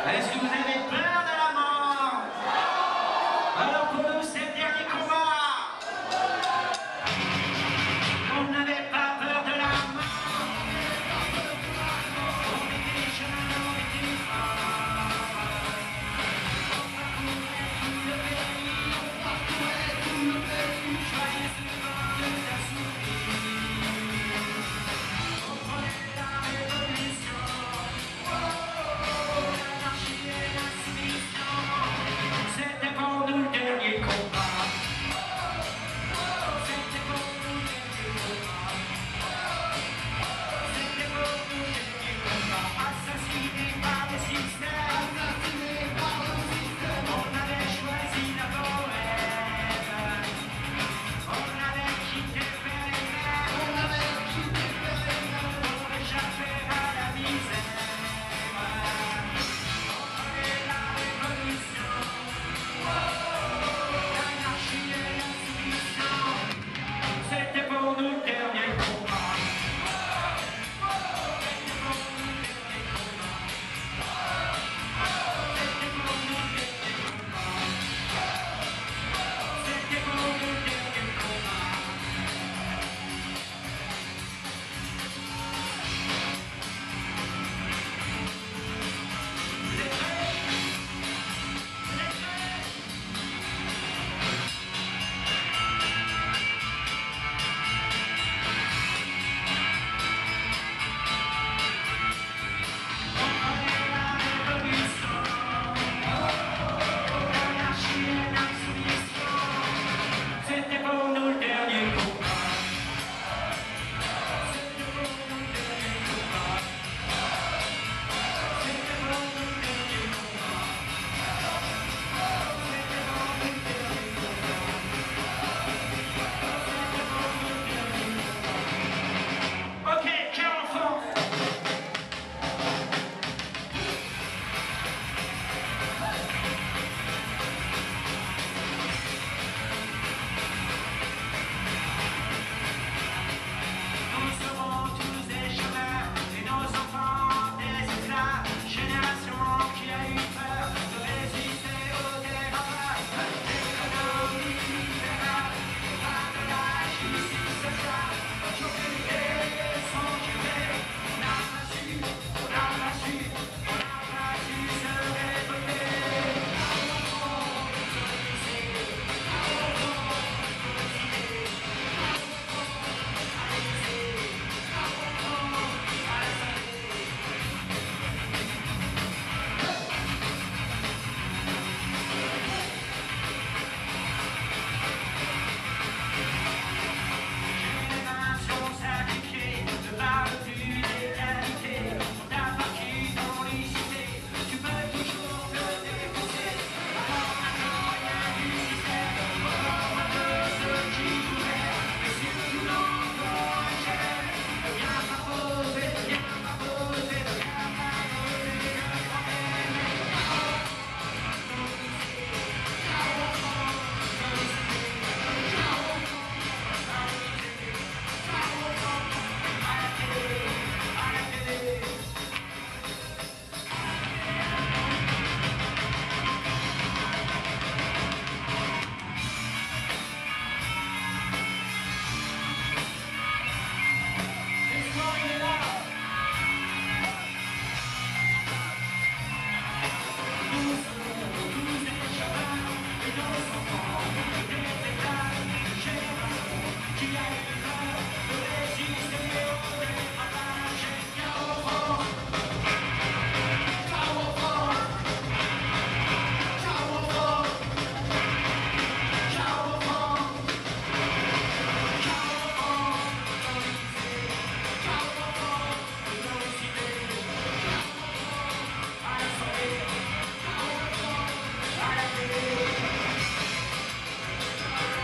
Est-ce que vous avez peur de la mort? Alors pour nous, c'est le dernier combat. On n'avait pas peur de la mort. On était jeunes, on était forts. On parcourait tout le pays. Joyeux souvent de la souris. On prenait la révolution. L'anarchie et la soumission. C'était pour nous le dernier combat. C'était pour nous le dernier combat. C'était pour nous le dernier combat. Assassinés par le système. On avait choisi la bohème. On avait quitté le père et mère. Pour échapper à la misère. On prenait la révolution. L'anarchie et la soumission. C'était pour nous le dernier combat. C'était pour nous le dernier combat. C'était pour nous le dernier combat. C'était pour nous le dernier combat. Vous êtes prêts? Vous êtes prêts? On prenait la révolution. L'anarchie et la soumission. C'était pour nous le dernier combat. C'était pour nous le dernier combat. C'était pour nous le dernier combat. C'était pour nous le dernier combat. C'était pour nous le dernier combat. Ok, cœur enfant. Nous serons tous des chômeurs et nos enfants des esclaves. Génération qui a eu peur de résister au dérapage. L'économie libérale, pas de la justice sociale. L'autorité sont jurés. On n'a pas su, on n'a pas su, on n'a pas su se révolter. Génération sacrifiée, ne parle plus d'égalité. On t'a vaincu dans les cités, tu peux toujours te dépousser. Encore maintenant, rien du système, encore un peu ceux qui gouvernent. Mais surtout l'enfant gêne, viens pas poser, viens pas poser, viens pas poser le problème. À la télé. L'espoir, il est là. Nous serons tous des chemins et nos enfants des éclats. Génération qui a eu peur de résister au dérapage. Ciao enfant. Ciao enfant. Ciao enfant. Ciao enfant. Ciao enfant. Ciao enfant. De nos idées. À la soirée. À la télé.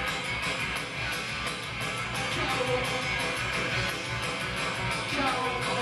Ciao enfant.